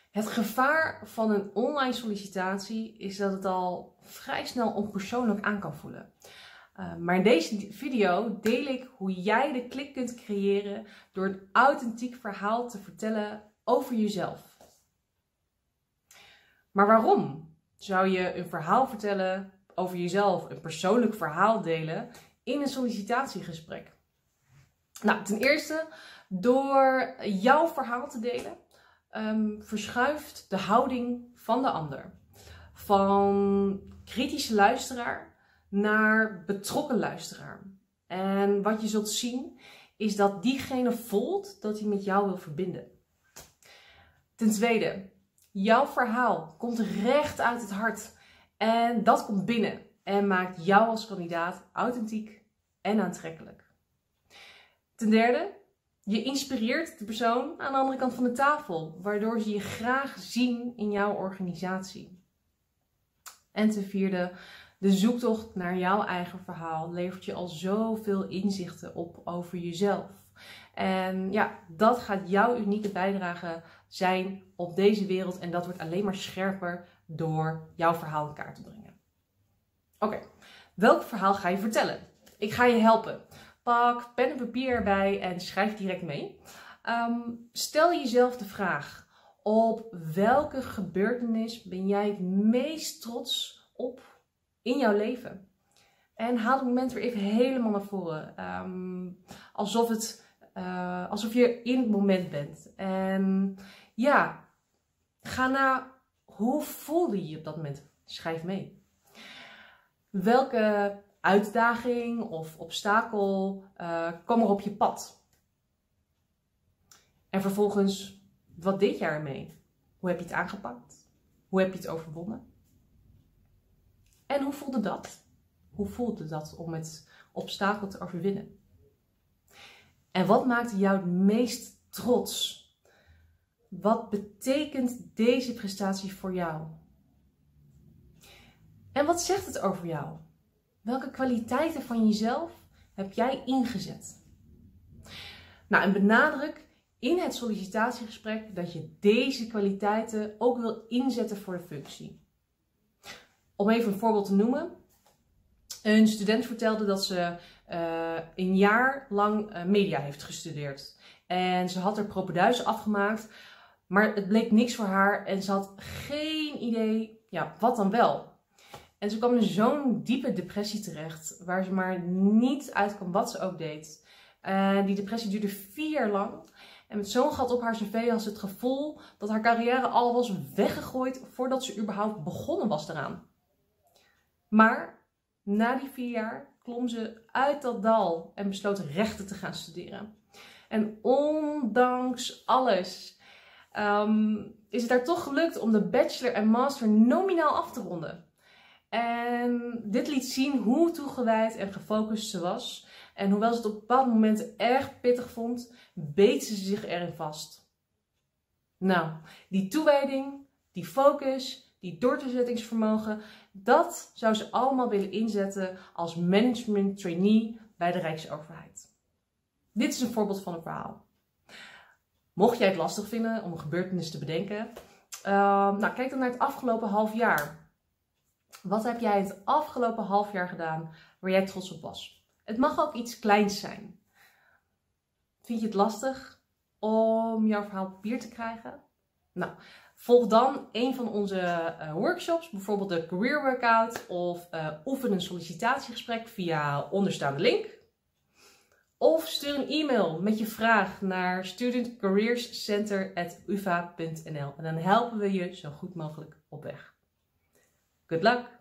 Het gevaar van een online sollicitatie is dat het al vrij snel onpersoonlijk aan kan voelen. Maar in deze video deel ik hoe jij de klik kunt creëren door een authentiek verhaal te vertellen over jezelf. Maar waarom zou je een verhaal vertellen over jezelf, een persoonlijk verhaal delen in een sollicitatiegesprek? Nou, ten eerste, door jouw verhaal te delen, verschuift de houding van de ander. Van kritische luisteraar naar betrokken luisteraar. En wat je zult zien is dat diegene voelt dat hij met jou wil verbinden. Ten tweede, jouw verhaal komt recht uit het hart. En dat komt binnen en maakt jou als kandidaat authentiek en aantrekkelijk. Ten derde, je inspireert de persoon aan de andere kant van de tafel, waardoor ze je graag zien in jouw organisatie. En ten vierde, de zoektocht naar jouw eigen verhaal levert je al zoveel inzichten op over jezelf. En ja, dat gaat jouw unieke bijdrage zijn op deze wereld en dat wordt alleen maar scherper door jouw verhaal in kaart te brengen. Oké, welk verhaal ga je vertellen? Ik ga je helpen. Pak pen en papier erbij en schrijf direct mee. Stel jezelf de vraag: op welke gebeurtenis ben jij het meest trots op in jouw leven? En haal het moment weer even helemaal naar voren. Alsof je in het moment bent. En ja, ga naar hoe voelde je je op dat moment? Schrijf mee. Welke uitdaging of obstakel kwam er op je pad? En vervolgens, wat deed je ermee? Hoe heb je het aangepakt? Hoe heb je het overwonnen? En hoe voelde dat? Hoe voelde dat om het obstakel te overwinnen? En wat maakte jou het meest trots? Wat betekent deze prestatie voor jou? En wat zegt het over jou? Welke kwaliteiten van jezelf heb jij ingezet? Nou, en benadruk in het sollicitatiegesprek dat je deze kwaliteiten ook wil inzetten voor de functie. Om even een voorbeeld te noemen. Een student vertelde dat ze een jaar lang media heeft gestudeerd. En ze had er propeduizen afgemaakt, maar het bleek niks voor haar en ze had geen idee, ja, wat dan wel. En ze kwam in zo'n diepe depressie terecht, waar ze maar niet uit kwam wat ze ook deed. Die depressie duurde 4 jaar lang. En met zo'n gat op haar cv had ze het gevoel dat haar carrière al was weggegooid voordat ze überhaupt begonnen was eraan. Maar na die 4 jaar klom ze uit dat dal en besloot rechten te gaan studeren. En ondanks alles is het haar toch gelukt om de bachelor en master nominaal af te ronden. En dit liet zien hoe toegewijd en gefocust ze was. En hoewel ze het op bepaalde momenten erg pittig vond, beet ze zich erin vast. Nou, die toewijding, die focus, die doorzettingsvermogen, dat zou ze allemaal willen inzetten als management trainee bij de Rijksoverheid. Dit is een voorbeeld van een verhaal. Mocht jij het lastig vinden om een gebeurtenis te bedenken, nou, kijk dan naar het afgelopen half jaar. Wat heb jij het afgelopen half jaar gedaan waar jij trots op was? Het mag ook iets kleins zijn. Vind je het lastig om jouw verhaal op papier te krijgen? Nou, volg dan een van onze workshops, bijvoorbeeld de Career Workout of oefen een sollicitatiegesprek via onderstaande link. Of stuur een e-mail met je vraag naar studentcareerscenter@uva.nl en dan helpen we je zo goed mogelijk op weg. Good luck!